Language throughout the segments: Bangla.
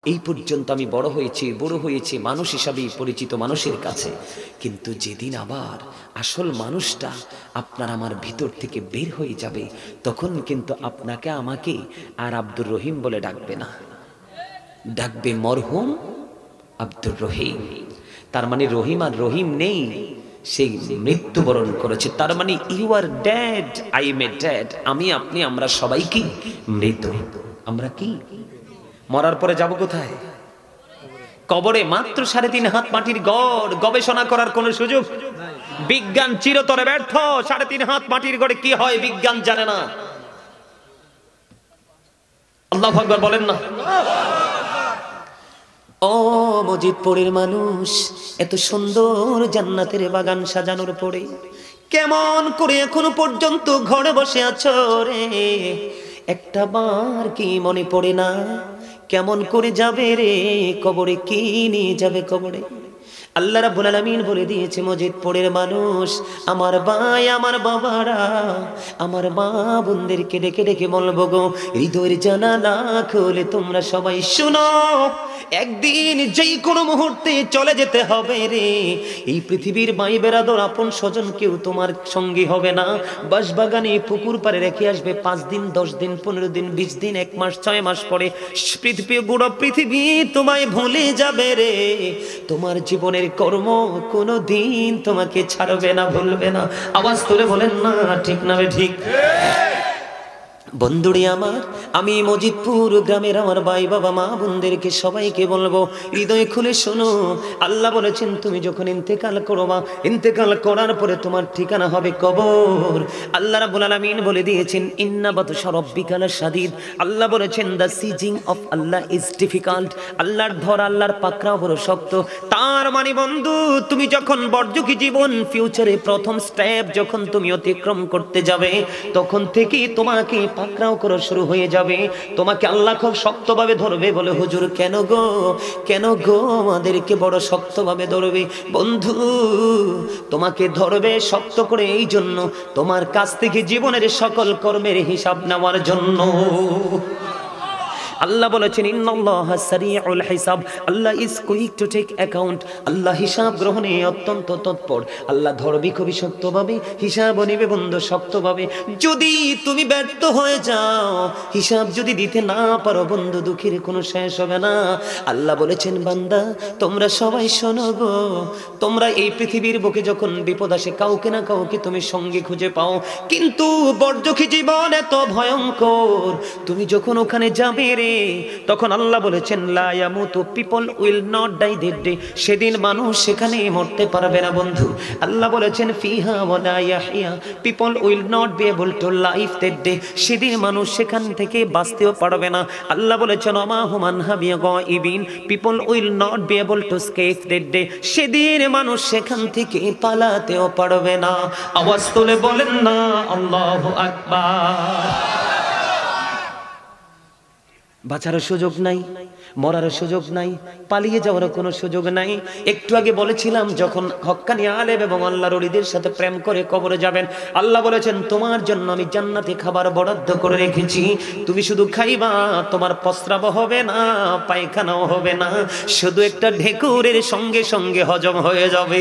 এই পর্যন্ত আমি বড় হয়েছি মানুষ হিসাবেই পরিচিত মানুষের কাছে, কিন্তু যেদিন আবার আসল মানুষটা আপনার আমার ভিতর থেকে বের হয়ে যাবে, তখন কিন্তু আপনাকে আমাকে আর আব্দুর রহিম বলে ডাকবে না, ডাকবে মরহুম আব্দুর রহিম। তার মানে রহিম আর রহিম নেই, সেই মৃত্যুবরণ করেছে। তার মানে you are dad, I am a dad. আমি আপনি আমরা সবাই কি মৃত। আমরা কি মরার পরে যাব কোথায়? কবরে। মাত্র 3.5 হাত মাটির গড়, গবেষণা করার কোন সুযোগ? বিজ্ঞান চিরতরে ব্যর্থ। 3.5 হাত মাটির গড়ে কি হয় বিজ্ঞান জানে না। আল্লাহু আকবার বলেন না। ও মজিদপুরের মানুষ, এত সুন্দর জান্নাতের বাগান সাজানোর পরে কেমন করে এখনো পর্যন্ত ঘরে বসে আছো রে? একটা বার কি মনে পড়ে না কেমন করে যাবে রে কবরে? কি নিয়ে যাবে কবরে? আল্লাহ রাব্বুল আলামিন বলে দিয়েছে, মজিদপুরের মানুষ, আমার ভাই আমার বাবারা, আমার মা বোনদেরকে ডেকে ডেকে বলবো গো, হৃদয়ের জানালা খুলে তোমরা সবাই শুনো, একদিন যেই কোনো মুহূর্তে চলে যেতে হবে রে। এই পৃথিবীর মাই বেরাদর আপন স্বজন কেউ তোমার সঙ্গী হবে না। বাঁশবাগানে পুকুর পাড়ে রেখে আসবে 5 দিন 10 দিন 15 দিন 20 দিন 1 মাস 6 মাস পরে পৃথিবী গুড়ো পৃথিবী তোমায় ভুলে যাবে রে। তোমার জীবনের কর্ম কোনো দিন তোমাকে ছাড়বে না, ভুলবে না। আওয়াজ তুলে বলেন না ঠিক না ঠিক? বন্ধুরে আমার, আমি মজিদপুর গ্রামের আমার ভাই বাবা মা বোনদেরকে সবাইকে বলবো, হৃদয় খুলে শোনো। আল্লাহ বলেছেন তুমি যখন ইন্তেকাল করবা, ইন্তেকাল করার পরে তোমার ঠিকানা হবে কবর। আল্লাহ রাব্বুল আলামিন বলে দিয়েছেন, ইন্না বাতশা রাব্বিকা লাশাদীদ। আল্লাহ বলেছেন, the seizing of Allah is difficult. আল্লাহর ধর, আল্লাহর পাকড়াও বড় শক্ত। তার মানে বন্ধু, তুমি যখন বর্জকি জীবন ফিউচারে প্রথম স্টেপ যখন তুমি অতিক্রম করতে যাবে, তখন থেকেই তোমাকে পাকড়াও করা শুরু হয়ে যাবে। তোমাকে আল্লাহ খুব শক্তভাবে ধরবে। বলে হুজুর কেন গো, কেন গো আমাদেরকে বড় শক্তভাবে ধরবে? বন্ধু, তোমাকে ধরবে শক্ত করে এই জন্য, তোমার কাছ থেকে জীবনের সকল কর্মের হিসাব নেওয়ার জন্য। আল্লাহ বলেছেন, ইন্নাল্লাহা সারিউল হিসাব। Allah is quick to take account. Allah হিসাব গ্রহণে অত্যন্ত তৎপর। আল্লাহ ধরবে খুবই শক্তভাবে, হিসাবও নেবে বন্ধু শক্তভাবে। যদি তুমি ব্যর্থ হয়ে যাও, হিসাব যদি দিতে না পারো বন্ধু, দুঃখের কোনো শেষ হবে না। আল্লাহ বলেছেন, বান্দা তোমরা সবাই শোনো গো, তোমরা এই পৃথিবীর বুকে যখন বিপদ আসে কাউকে না কাউকে তুমি সঙ্গে খুঁজে পাও, কিন্তু বর্জকি জীবন এত ভয়ঙ্কর, তুমি যখন ওখানে যাবে রে, তখন আল্লাহ বলেছেন, লা ইয়ামুতু, people will not die that day. সেদিন মানুষ সেখানে মরতে পারবে না বন্ধু। আল্লাহ বলেছেন, ফিহা ওয়া লা ইয়াহইয়া, people will not be able to live that day. সেদিন মানুষ সেখান থেকে বাঁচতেও পারবে না। আল্লাহ বলেছেন, ওমা হুম আনহা বিগাইবিন, people will not be able to escape that day. সেদিন মানুষ সেখান থেকে পালাতেও পারবে না। আওয়াজ তুলে বলেন না আল্লাহু আকবার। বাঁচার সুযোগ নাই, মরার সুযোগ নাই, পালিয়ে যাওয়ার কোনো সুযোগ নাই। একটু আগে বলেছিলাম, যখন হক্কানি আলেম এবং আল্লাহর ওলিদের সাথে প্রেম করে কবরে যাবেন, আল্লাহ বলেছেন, তোমার জন্য আমি জান্নাতে খাবার বরাদ্দ করে রেখেছি। তুমি শুধু খাইবা, তোমার প্রস্রাব হবে না, পায়খানাও হবে না, শুধু একটা ঢেকুরের সঙ্গে সঙ্গে হজম হয়ে যাবে।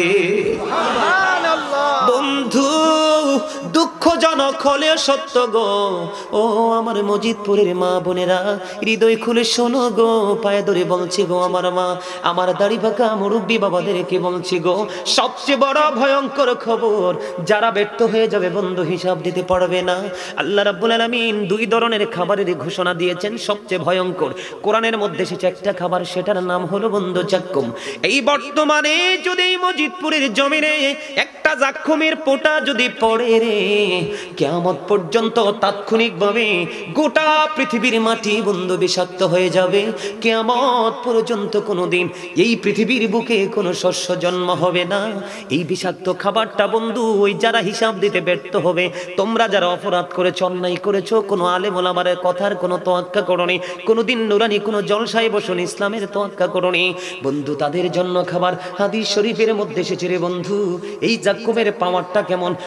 বন্ধু, দুঃখজনক হলেও সত্য গো। ও আমার মজিদপুরের মা বোনেরা, হৃদয় খুলে শোনো গো, পায়ে ধরে বলছি গো আমার মা, আমার দাড়ি পাকা মুরব্বী বাবাদেরকে বলছি গো, সবচেয়ে বড় ভয়ঙ্কর খবর, যারা ব্যর্থ হয়ে যাবে বন্ধু হিসাব দিতে পারবে না। আল্লাহ রাব্বুল আলামিন 2 ধরনের খাবারের ঘোষণা দিয়েছেন, সবচেয়ে ভয়ঙ্কর। কোরআনের মধ্যে এসেছে একটা খাবার, সেটার নাম হলো বন্ধু জাক্কুম। এই বর্তমানে যদি মজিদপুরের জমিনে একটা জাক্কুমের পোটা যদি পড়ে রে, কিয়ামত পর্যন্ত তাৎক্ষণিকভাবে গোটা পৃথিবীর মাটি বন্ধু বিষাক্ত হয়ে যাবে। কিয়ামত পর্যন্ত কোনোদিন এই পৃথিবীর বুকে কোনো শস্য জন্ম হবে না। এই বিষাক্ত খাবারটা বন্ধু, ওই যারা হিসাব দিতে ব্যর্থ হবে, তোমরা যারা অপরাধ করেছো, অন্যায় করেছো, কোনো আলেম ওলামার কথার কোনো তোয়াক্কা করোনি, কোনোদিন নুরানি কোনো জলসায় বসুন ইসলামের তোয়াক্কা করোনি বন্ধু, তাদের জন্য খাবার। হাদিস শরীফের মধ্যে এসেছে রে বন্ধু, এই জাক্কুমের পাওয়ারটা কেমন, মুখের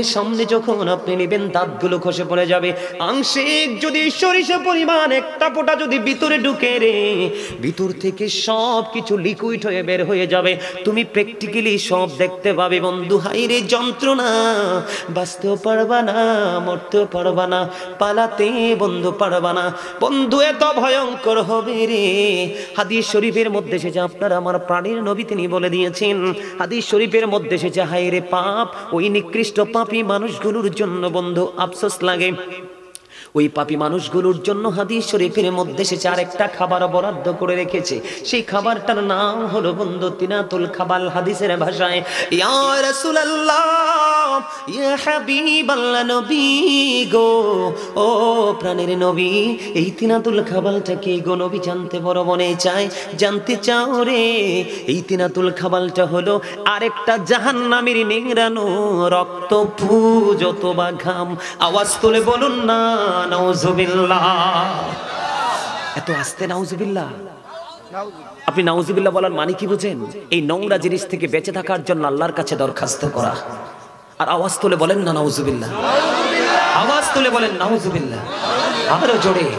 সামনে যখন আপনি নেবেন দাঁতগুলো খসে পড়ে যাবে। আংশিক যদি সরিষা পরিমাণ একটা ফোঁটা যদি ভিতরে ঢুকে রে, ভিতর থেকে সব কিছু লিকুইড হয়ে বের হয়ে যাবে। তুমি প্র্যাকটিক্যালি সব দেখতে পাবে বন্ধু। হাইরে যন্ত্রণা, বাঁচতেও পারবা না, মরতেও পারবা না, পালাতে বন্ধু পারবা না বন্ধু, এত ভয়ঙ্কর হবে রে। হাদিস শরীফের মধ্যে এসেছে, আপনার আমার প্রাণের নবী তিনি বলে দিয়েছেন, হাদিস শরীফের মধ্যে এসেছে, হায়রে পাপ, ওই নিকৃষ্ট পাপী মানুষগুলোর জন্য বন্ধু আফসোস লাগে। ওই পাপী মানুষগুলোর জন্য হাদিস শরীফের মধ্যে এসেছে আরেকটা খাবার বরাদ্দ করে রেখেছে। সেই খাবারটার নাম হলো বন্ধু তিনাতুল খাবাল। হাদিসের ভাষায়, ইয়া রাসূলুল্লাহ, ইয়া হাবিবাল্লাহ, নবী গো, ও প্রাণের নবী, এই তিনাতুল খাবালটা কি গো নবী? জানতে বড় মনে চায়। জানতে চাও রে? এই তিনাতুল খাবালটা হলো আরেকটা জাহান্নামীর নিংড়ানো রক্ত, পুজ অথবা ঘাম। আওয়াজ তুলে বলুন না নাউজুবিল্লাহ। এত আস্তে নাউজুবিল্লাহ? আপনি নাউজুবিল্লাহ বলার মানে কি বুঝেন? এই নোংরা জিনিস থেকে বেঁচে থাকার জন্য আল্লাহর কাছে দরখাস্ত করা। আর আওয়াজ তুলে বলেন না নাউজুবিল্লাহ, আওয়াজ তুলে বলেন নাউজুবিল্লাহ, আরো জোরে।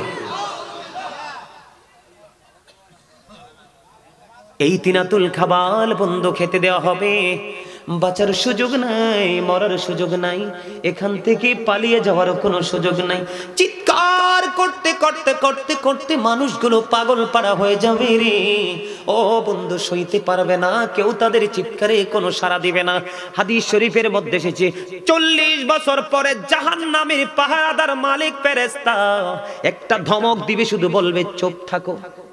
এই তিনাতুল খাবাল বন্ধু খেতে দেওয়া হবে। বাঁচার সুযোগ নাই, মরার সুযোগ নাই, এখান থেকে পালিয়ে যাওয়ার কোনো সুযোগ নাই। চিৎকার করতে করতে করতে করতে মানুষগুলো পাগল পাড়া হয়ে যাবে রে। ও বন্ধু, সইতে পারবে না কেউ, তাদের চিৎকারে কোনো সাড়া দিবে না। হাদিস শরীফের মধ্যে এসেছে 40 বছর পরে জাহান্নামের পাহারাদার মালিক ফেরেশতা একটা ধমক দিবে, শুধু বলবে চুপ থাকো,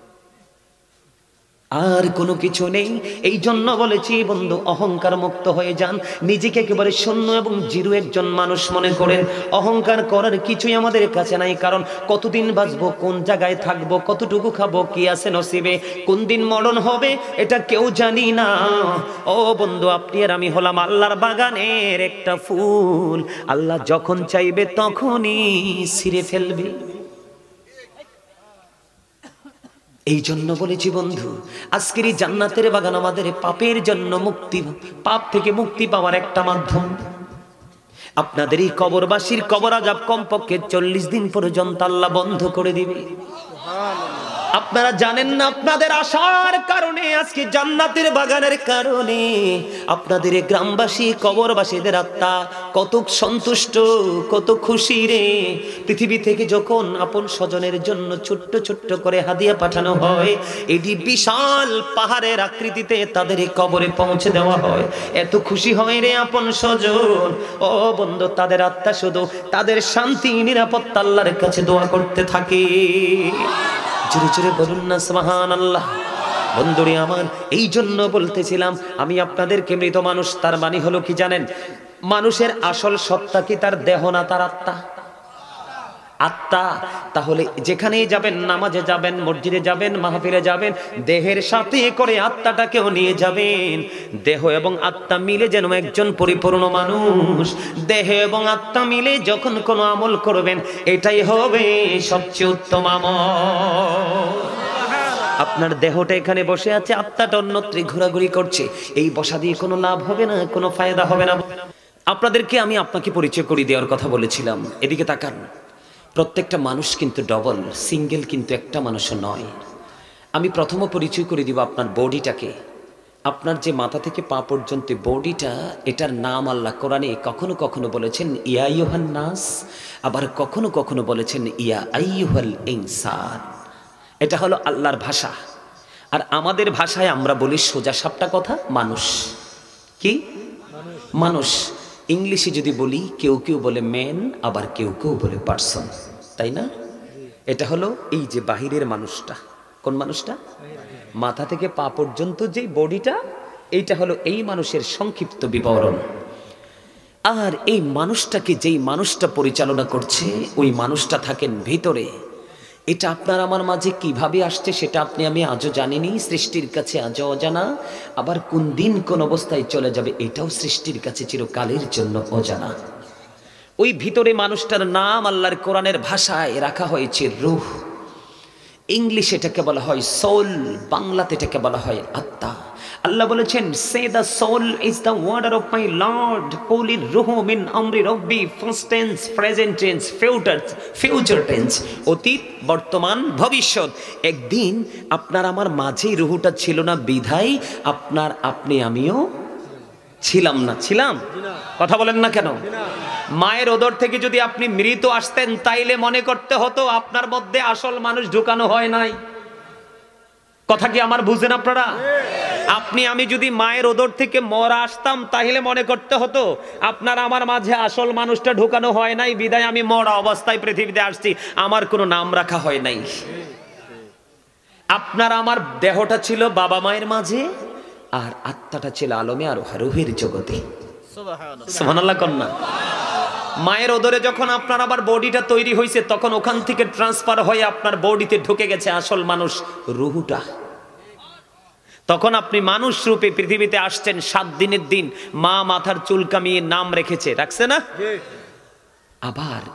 আর কোনো কিছু নেই। এই জন্য বলেছি বন্ধু, অহংকার মুক্ত হয়ে যান। নিজেকে একেবারে শূন্য এবং জিরো একজন মানুষ মনে করেন। অহংকার করার কিছুই আমাদের কাছে নাই, কারণ কতদিন বাঁচবো, কোন জায়গায় থাকবো, কতটুকু খাবো, কি আছে নসিবে, কোন দিন মরণ হবে এটা কেউ জানি না। ও বন্ধু, আপনি আর আমি হলাম আল্লাহর বাগানের একটা ফুল। আল্লাহ যখন চাইবে তখনই ছিঁড়ে ফেলবে। এই জন্য বলেছি বন্ধু, আজকের এই জান্নাতের বাগান আমাদের পাপের জন্য মুক্তি, পাপ থেকে মুক্তি পাওয়ার একটা মাধ্যম। আপনাদের এই কবরবাসীর কবর আযাব কমপক্ষে 40 দিন পর্যন্ত আল্লাহ বন্ধ করে দিবে। আপনারা জানেন না, আপনাদের আশার কারণে, আজকে জান্নাতের বাগানের কারণে আপনাদের এই গ্রামবাসী কবরবাসীদের আত্মা কত সন্তুষ্ট, কত খুশি রে। পৃথিবী থেকে যখন আপন স্বজনের জন্য ছোট্ট ছোট্ট করে হাদিয়া পাঠানো হয়, এটি বিশাল পাহাড়ের আকৃতিতে তাদের এই কবরে পৌঁছে দেওয়া হয়। এত খুশি হয় রে আপন স্বজন। ও বন্ধু, তাদের আত্মা শুধু তাদের শান্তি নিরাপত্তা আল্লাহর কাছে দোয়া করতে থাকে। জোরে জোরে বলুন না সুবহানাল্লাহ। বন্ধুরে আমার, এই জন্য বলতেছিলাম আমি আপনাদেরকে, মৃত মানুষ তার মানে হলো কি জানেন? মানুষের আসল সত্তা কি তার দেহ না, তার আত্মা। আত্মা। তাহলে যেখানেই যাবেন, নামাজে যাবেন, মসজিদে যাবেন, মাহফিলে যাবেন, দেহের সাথে করে আত্মাটাকেও নিয়ে যাবেন। দেহ এবং আত্মা মিলে যেন একজন পরিপূর্ণ মানুষ। দেহ এবং আত্মা মিলে যখন কোনো আমল করবেন, এটাই হবে সবচেয়ে উত্তম আমল। আপনার দেহটা এখানে বসে আছে, আত্মাটা অন্যত্র ঘোরাঘুরি করছে, এই বসা দিয়ে কোনো লাভ হবে না, কোনো ফায়দা হবে না। আপনাদেরকে আমি আপনাকে পরিচয় করিয়ে দেওয়ার কথা বলেছিলাম। এদিকে তাকান, প্রত্যেকটা মানুষ কিন্তু ডবল, সিঙ্গেল কিন্তু একটা মানুষও নয়। আমি প্রথম পরিচয় করে দিব আপনার বডিটাকে। আপনার যে মাথা থেকে পা পর্যন্ত বডিটা, এটার নাম আল্লাহ কোরআনে কখনো কখনো বলেছেন ইয়া আইয়ুহান নাস, আবার কখনো কখনো বলেছেন ইয়া আইয়ুহাল ইনসান। এটা হলো আল্লাহর ভাষা। আর আমাদের ভাষায় আমরা বলি সোজা সাপটা কথা, মানুষ। কি মানুষ? ইংলিশে যদি বলি, কেউ কেউ বলে ম্যান, আবার কেউ কেউ বলে পারসন, তাই না? এটা হলো এই যে বাহিরের মানুষটা। কোন মানুষটা? মাথা থেকে পা পর্যন্ত যে বডিটা, এইটা হলো এই মানুষের সংক্ষিপ্ত বিবরণ। আর এই মানুষটাকে যেই মানুষটা পরিচালনা করছে, ওই মানুষটা থাকেন ভিতরে। এটা আপনার আমার মাঝে কিভাবে আসছে সেটা আপনি আমি আজও জানিনি, সৃষ্টির কাছে আজও অজানা। আবার কোন দিন কোন অবস্থায় চলে যাবে, এটাও সৃষ্টির কাছে চিরকালের জন্য অজানা। ওই ভিতরে মানুষটার নাম আল্লাহর কোরআনের ভাষায় রাখা হয়েছে রূহ। ইংলিশে এটাকে বলা হয় সোল, বাংলাতে এটাকে বলা হয় আত্মা। আল্লাহ বলেছেন, say the soul is the order of my lord, কুলির রুহু মিন আমরি রব্বি, first tense, present tense, future tense, অতীত, বর্তমান, ভবিষ্যৎ। একদিন আপনার আমার মাঝেই রুহুটা ছিল না, বিধায় আপনি আমিও ছিলাম না। ছিলাম? কথা বলেন না কেন? মায়ের ওদর থেকে যদি আপনি মৃত আসতেন, তাইলে মনে করতে হতো আপনার মধ্যে আসল মানুষ ঢুকানো হয় নাই। কথা কি আমার বুঝেন আপনারা? আপনি আমি যদি মায়ের ওদর থেকে মরা আসতাম, তাহলে মনে করতে হতো আপনার আমার মাঝে আসল মানুষটা ঢুকানো হয় নাই, বিদায় আমি মরা অবস্থায় পৃথিবীতে আসছি, আমার কোনো নাম রাখা হয় নাই। আপনার আমার দেহটা ছিল বাবা মায়ের মাঝে, আর আত্মাটা ছিল আলমে আর রুহের জগতে। সুবহানাল্লাহ কন্যা। মায়ের ওদরে যখন আপনার আবার বডিটা তৈরি হয়েছে, তখন ওখান থেকে ট্রান্সফার হয়ে আপনার বডিতে ঢুকে গেছে আসল মানুষ, রুহুটা। তখন আপনি মানুষ রূপে পৃথিবীতে আসছেন। 7 দিনের দিন মা মাথার চুল কামিয়ে নাম রেখেছে, রাখছে না? আবার